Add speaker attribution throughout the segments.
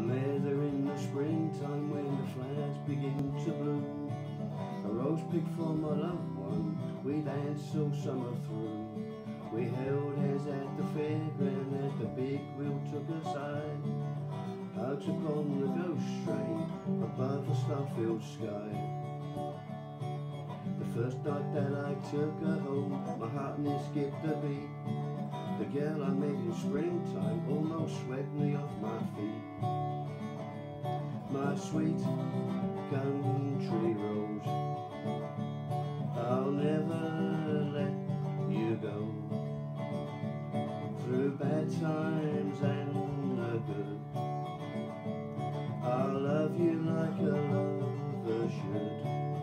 Speaker 1: met her in the springtime when the flowers begin to bloom. A rose picked for my loved one, we danced all summer through. We held hands at the fairground as the big wheel took us high. Hugs upon the ghost train above a star-filled sky. The first night that I took her home, my heart near skipped a beat. The girl I met in springtime almost swept me off my feet. My sweet country rose, I'll never let you go. Through bad times and the good, I'll love you like a lover should.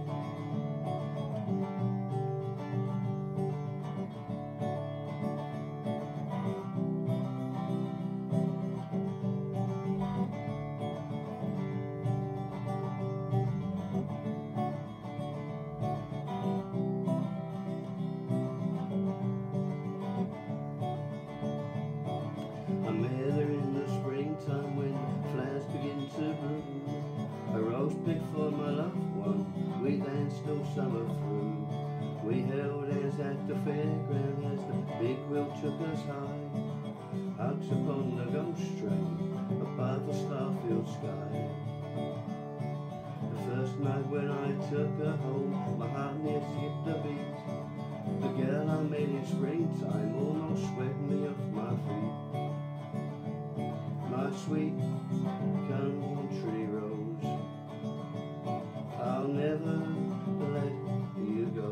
Speaker 1: I met her in the springtime when the flowers begin to bloom. A rose picked for my loved one, we danced all summer through. We held hands at the fairground as the big wheel took us high. Hugs upon the ghost train above a star-filled sky. The first night when I took her home, my heart near skipped a beat. The girl I met in springtime almost swept me off my feet. My sweet country rose, I'll never let you go.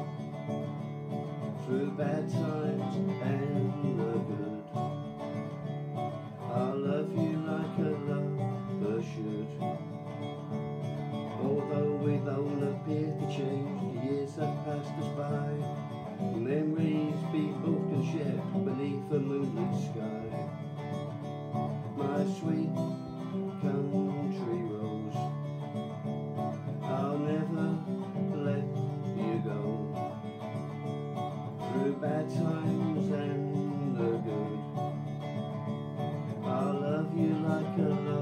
Speaker 1: Through bad times and the good, I'll love you like a lover should. Although we don't appear to change, the years have passed us by. Memories we both can share beneath a moonlit sky. My sweet country rose, I'll never let you go. Through bad times and the good, I'll love you like a lover.